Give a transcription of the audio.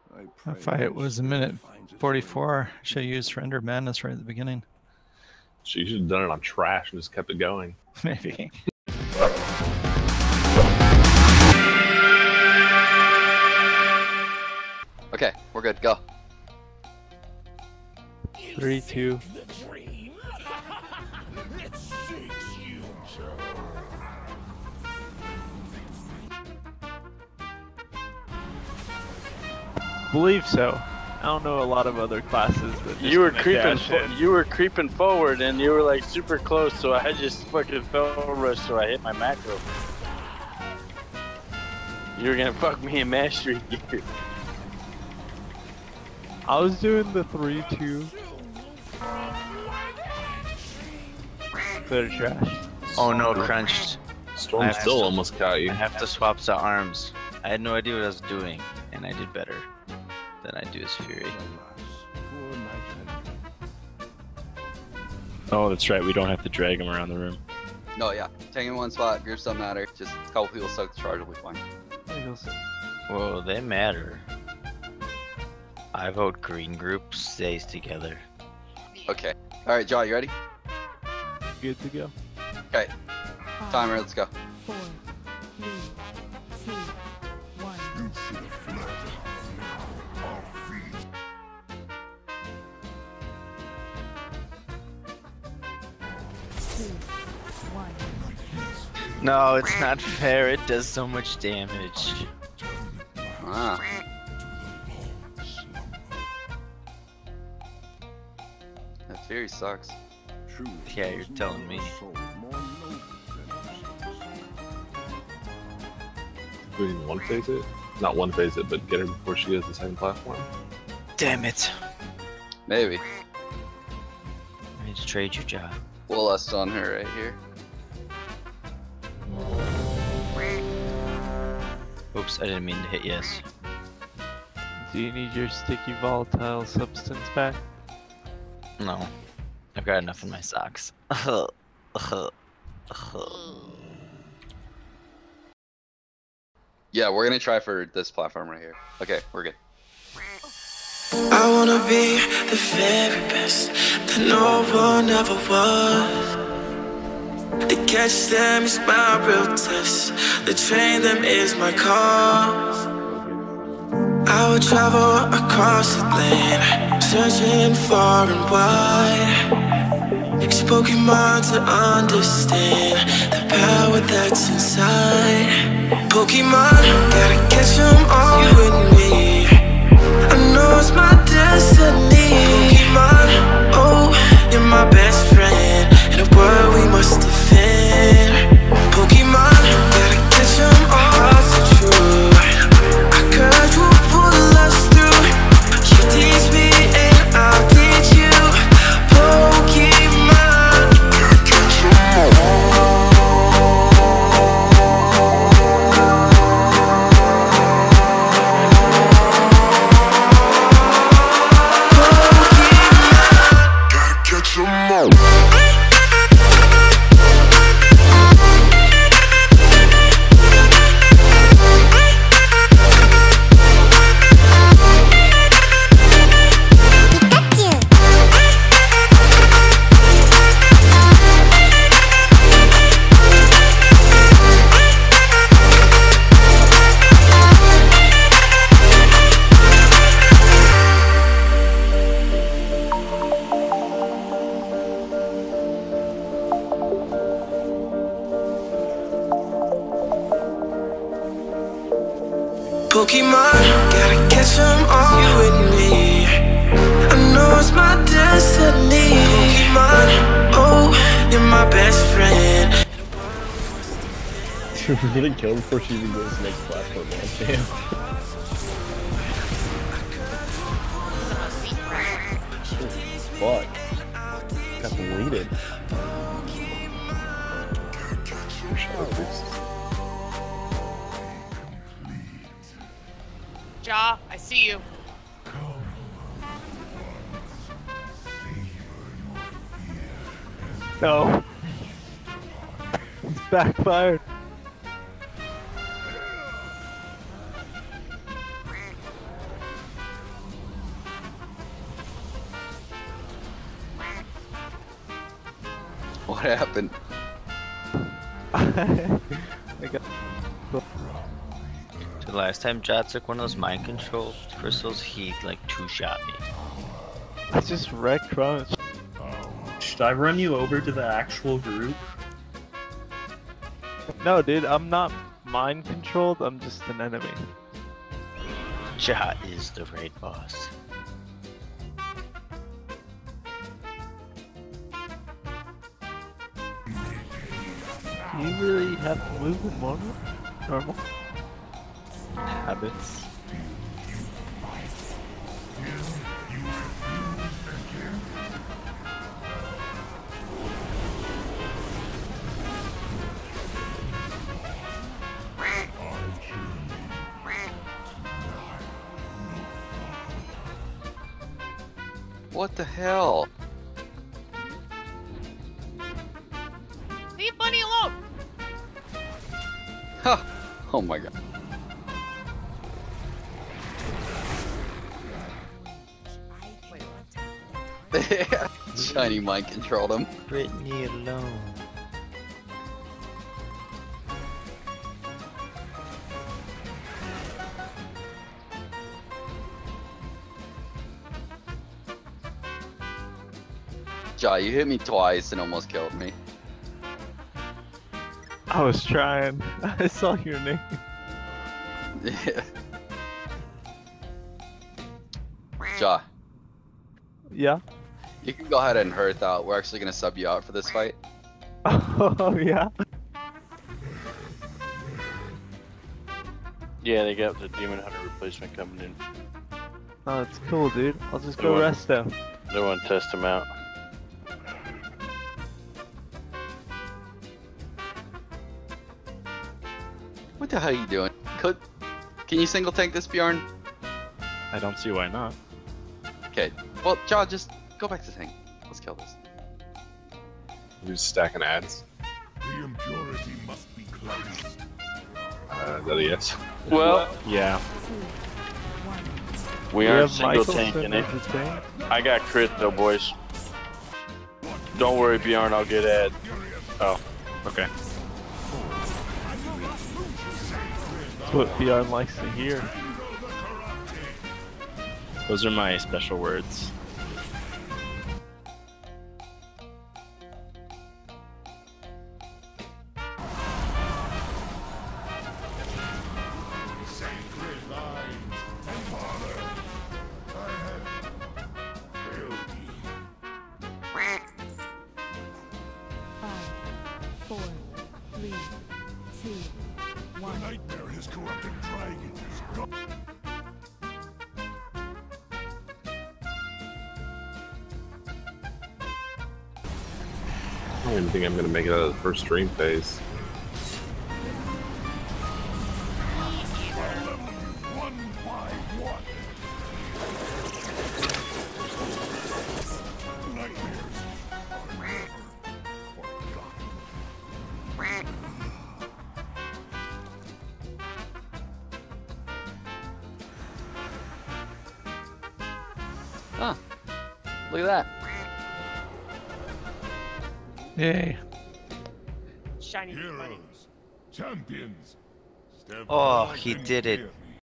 That fight was a minute 44. Should have used Render Madness right at the beginning. So you should have done it on trash and just kept it going. Maybe. Okay, we're good. Go. 3, 2. Believe so. I don't know a lot of other classes that you were creeping forward and you were like super close, so I just fucking fell rushed, so I hit my macro. You were gonna fuck me in mastery gear. I was doing the 3, 2. Clear trash. Oh no, crunched. Storm still almost caught you. I have to swap to arms. I had no idea what I was doing, and I did better than I do as Fury. Oh, that's right. We don't have to drag him around the room. No, yeah. Taking one spot, groups don't matter. Just a couple people soak the charge will be fine. Whoa, they matter. I vote green group stays together. Okay. Alright, Jaw, you ready? Good to go. Okay. Timer, let's go. 4, 3, 2, 1. No, it's not fair. It does so much damage. Ah. That Fury sucks. Yeah, you're telling me. We didn't one phase it? Not one phase it, but get her before she gets the second platform. Damn it. Maybe. I need to trade your job. We'll lust on her right here. Oops, I didn't mean to hit yes. Do you need your sticky volatile substance back? No. I've got enough in my socks. Yeah, we're gonna try for this platform right here. Okay, we're good. I wanna be the very best that no one ever was. To catch them is my real test. To train them is my cause. I would travel across the land, searching far and wide. Use Pokemon to understand the power that's inside. Pokemon, gotta catch them all, you and me. I know it's my destiny. Pokemon, oh, you're my best friend in a world we must defend. Pokemon, gotta catch them all, so true. I could you pull us through. You teach me and I'll teach you. Pokemon, gotta catch them all. Pokemon, gotta catch them all, you and me. I know it's my destiny. Pokemon, oh, you're my best friend. Dude, we're getting killed before she even goes to the next platform, man. Damn. Fuck. Got deleted. Jaw, I see you. No. It's backfired. What happened? I got The last time Jot took one of those mind control crystals, he like two-shot me. I just wrecked Crunch. Should I run you over to the actual group? No, dude, I'm not mind controlled. I'm just an enemy. Jot is the raid boss. Do you really have to move with normal habits? What the hell? Leave Bunny alone! Huh. Oh my god. Shiny mind controlled him. Brittany alone. Ja, you hit me twice and almost killed me. I was trying. I saw your name. Yeah. Ja, Yeah. you can go ahead and Hearth out. We're actually gonna sub you out for this fight. Oh yeah. Yeah, they got the Demon Hunter replacement coming in. Oh, it's cool, dude. I'll just They go want- rest him. They want to test him out. What the hell are you doing? Can you single tank this, Bjorn? I don't see why not. Okay. Well, Ja, just go back to tank. Let's kill this. You're just stacking ads. The impurity must be cleansed. Is that a yes? Well, Yeah. we We aren't have single Michael tanking single it. to tank. I got crit though, boys. Don't worry, Bjorn, I'll get Ed. Oh, Okay. That's what Bjorn likes to hear. Those are my special words. Sacred lines and father. I have failed thee. 5, 4, 3, 2, 1. The nightmare has corrupted dragons. I don't even think I'm gonna make it out of the first stream phase. One by one. Nightmares are never forgotten. Huh. Look at that. Yay. Shiny Bunny. Heroes, champions. Step Oh, forward he and did it. fear.